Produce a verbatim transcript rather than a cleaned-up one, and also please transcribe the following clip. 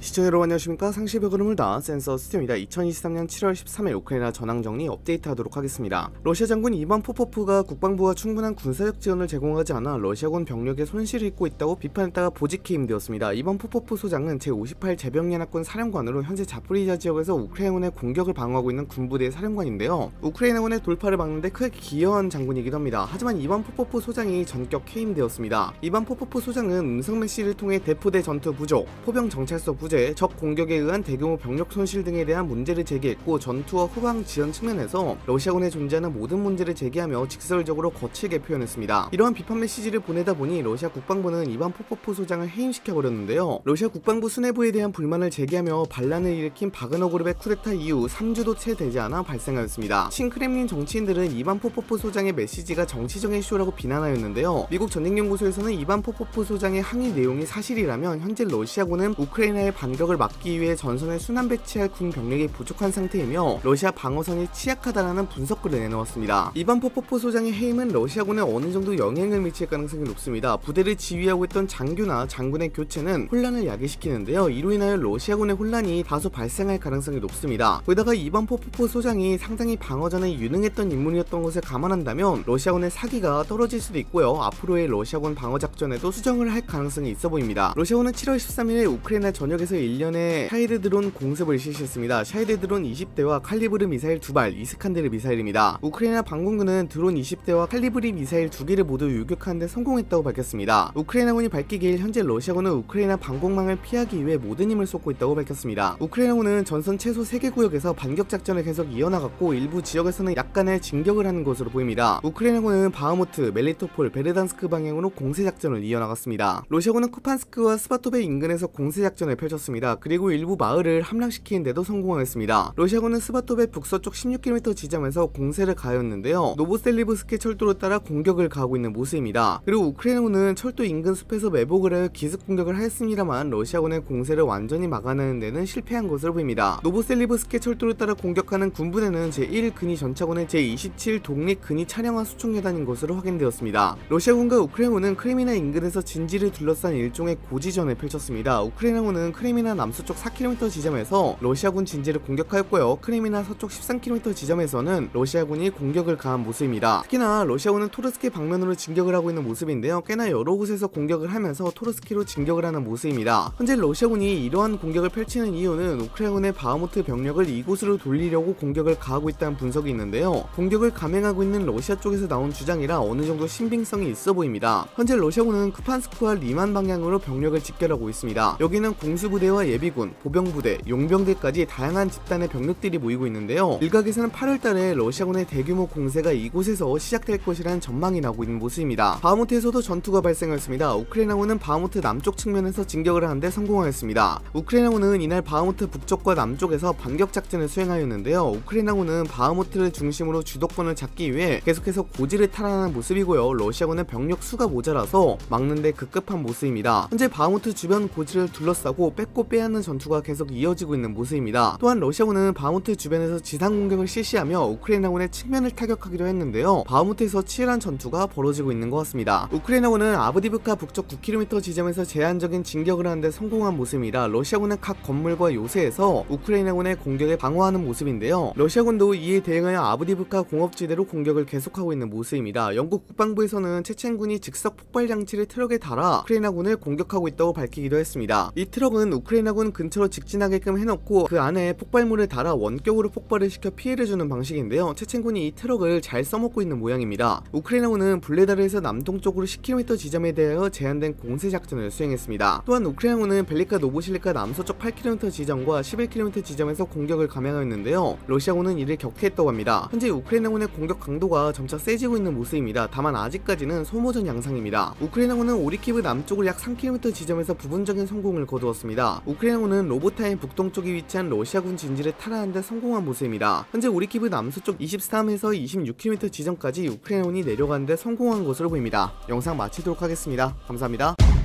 시청자 여러분 안녕하십니까. 상시벽을 물다 센서 스튜입니다. 이천이십삼년 칠월 십삼일 우크라이나 전황정리 업데이트하도록 하겠습니다. 러시아 장군 이반 포포프가 국방부가 충분한 군사력 지원을 제공하지 않아 러시아군 병력에 손실을 입고 있다고 비판했다가 보직 해임되었습니다. 이반 포포프 소장은 제오십팔 제병연합군 사령관으로 현재 자포리자 지역에서 우크라이나군의 공격을 방어하고 있는 군부대의 사령관인데요. 우크라이나군의 돌파를 막는데 크게 기여한 장군이기도 합니다. 하지만 이반 포포프 소장이 전격 해임되었습니다. 이반 포포프 소장은 음성 메시지를 통해 대포대 전투 부족, 포병 정찰소 부족, 적 공격에 의한 대규모 병력 손실 등에 대한 문제를 제기했고, 전투와 후방 지원 측면에서 러시아군에 존재하는 모든 문제를 제기하며 직설적으로 거칠게 표현했습니다. 이러한 비판 메시지를 보내다 보니 러시아 국방부는 이반 포포프 소장을 해임시켜버렸는데요. 러시아 국방부 수뇌부에 대한 불만을 제기하며 반란을 일으킨 바그너 그룹의 쿠데타 이후 삼 주도 채 되지 않아 발생하였습니다. 친크렘린 정치인들은 이반 포포프 소장의 메시지가 정치적인 이슈라고 비난하였는데요. 미국 전쟁연구소에서는 이반 포포프 소장의 항의 내용이 사실이라면 현재 러시아군은 우크라이나의 반격을 막기 위해 전선에 순환 배치할 군 병력이 부족한 상태이며 러시아 방어선이 취약하다라는 분석글을 내놓았습니다. 이반 포포프 소장의 해임은 러시아군에 어느 정도 영향을 미칠 가능성이 높습니다. 부대를 지휘하고 있던 장교나 장군의 교체는 혼란을 야기시키는데요. 이로 인하여 러시아군의 혼란이 다소 발생할 가능성이 높습니다. 게다가 이반 포포프 소장이 상당히 방어전에 유능했던 인물이었던 것을 감안한다면 러시아군의 사기가 떨어질 수도 있고요. 앞으로의 러시아군 방어작전에도 수정을 할 가능성이 있어 보입니다. 러시아군은 칠월 십삼일에 우크라이나 전역에서 일련의 샤이드 드론 공습을 실시했습니다. 샤이드 드론 이십 대와 칼리브르 미사일 두 발, 이스칸데르 미사일입니다. 우크라이나 방공군은 드론 이십 대와 칼리브르 미사일 두 개를 모두 유격하는데 성공했다고 밝혔습니다. 우크라이나군이 밝히길 현재 러시아군은 우크라이나 방공망을 피하기 위해 모든 힘을 쏟고 있다고 밝혔습니다. 우크라이나군은 전선 최소 세 개 구역에서 반격 작전을 계속 이어나갔고, 일부 지역에서는 약간의 진격을 하는 것으로 보입니다. 우크라이나군은 바흐무트, 멜리토폴, 베르단스크 방향으로 공세 작전을 이어나갔습니다. 러시아군은 쿠판스크와 스바토베 인근에서 공세 작전을 펼쳤습니다. 그리고 일부 마을을 함락시키는데도 성공하였습니다. 러시아군은 스바토베 북서쪽 십육 킬로미터 지점에서 공세를 가하였는데요. 노보셀리브스크 철도를 따라 공격을 가하고 있는 모습입니다. 그리고 우크라이나군은 철도 인근 숲에서 매복을 하여 기습 공격을 하였습니다만 러시아군의 공세를 완전히 막아내는 데는 실패한 것으로 보입니다. 노보셀리브스크 철도를 따라 공격하는 군부대는 제일 근위 전차군의 제이십칠 독립 근위 차량화 수총여단인 것으로 확인되었습니다. 러시아군과 우크라이나군은 크레미나 인근에서 진지를 둘러싼 일종의 고지전을 펼쳤습니다. 우크라이나군은 크레미나 남서쪽 사 킬로미터 지점에서 러시아군 진지를 공격하였고요. 크레미나 서쪽 십삼 킬로미터 지점에서는 러시아군이 공격을 가한 모습입니다. 특히나 러시아군은 토르스키 방면으로 진격을 하고 있는 모습인데요. 꽤나 여러 곳에서 공격을 하면서 토르스키로 진격을 하는 모습입니다. 현재 러시아군이 이러한 공격을 펼치는 이유는 우크라이나군의 바흐무트 병력을 이곳으로 돌리려고 공격을 가하고 있다는 분석이 있는데요. 공격을 감행하고 있는 러시아 쪽에서 나온 주장이라 어느 정도 신빙성이 있어 보입니다. 현재 러시아군은 쿠판스크와 리만 방향으로 병력을 집결하고 있습니다. 여기는 공수부대와 예비군, 보병부대, 용병대까지 다양한 집단의 병력들이 모이고 있는데요. 일각에서는 팔월달에 러시아군의 대규모 공세가 이곳에서 시작될 것이라는 전망이 나오고 있는 모습입니다. 바흐무트에서도 전투가 발생하였습니다. 우크라이나군은 바흐무트 남쪽 측면에서 진격을 하는데 성공하였습니다. 우크라이나군은 이날 바흐무트 북쪽과 남쪽에서 반격 작전을 수행하였는데요. 우크라이나군은 바흐무트를 중심으로 주도권을 잡기 위해 계속해서 고지를 탈환하는 모습이고요. 러시아군은 병력 수가 모자라서 막는데 급급한 모습입니다. 현재 바흐무트 주변 고지를 둘러싸고 뺏고 빼앗는 전투가 계속 이어지고 있는 모습입니다. 또한 러시아군은 바흐무트 주변에서 지상 공격을 실시하며 우크라이나군의 측면을 타격하기도 했는데요. 바흐무트에서 치열한 전투가 벌어지고 있는 것 같습니다. 우크라이나군은 아브디브카 북쪽 구 킬로미터 지점에서 제한적인 진격을 하는데 성공한 모습입니다. 러시아군은 각 건물과 요새에서 우크라이나군의 공격에 방어하는 모습인데요. 러시아군도 이에 대응하여 아브디브카 공업지대로 공격을 계속하고 있는 모습입니다. 영국 국방부에서는 체첸군이 즉석 폭발 장치를 트럭에 달아 우크라이나군을 공격하고 있다고 밝히기도 했습니다. 이 트럭은 우크라이나군 근처로 직진하게끔 해놓고 그 안에 폭발물을 달아 원격으로 폭발을 시켜 피해를 주는 방식인데요. 체첸군이 이 트럭을 잘 써먹고 있는 모양입니다. 우크라이나군은 블레다르에서 남동쪽으로 십 킬로미터 지점에 대하여 제한된 공세 작전을 수행했습니다. 또한 우크라이나군은 벨리카 노보실리카 남서쪽 팔 킬로미터 지점과 십일 킬로미터 지점에서 공격을 감행하였는데요. 러시아군은 이를 격퇴했다고 합니다. 현재 우크라이나군의 공격 강도가 점차 세지고 있는 모습입니다. 다만 아직까지는 소모전 양상입니다. 우크라이나군은 오리키브 남쪽을 약 삼 킬로미터 지점에서 부분적인 성공을 거두었습니다. 우크라이나군은 로보타인 북동쪽에 위치한 러시아군 진지를 탈환하는데 성공한 모습입니다. 현재 오리키브 남서쪽 이십삼에서 이십육 킬로미터 지점까지 우크라이나군이 내려가는데 성공한 것으로 보입니다. 영상 마치도록 하겠습니다. 감사합니다.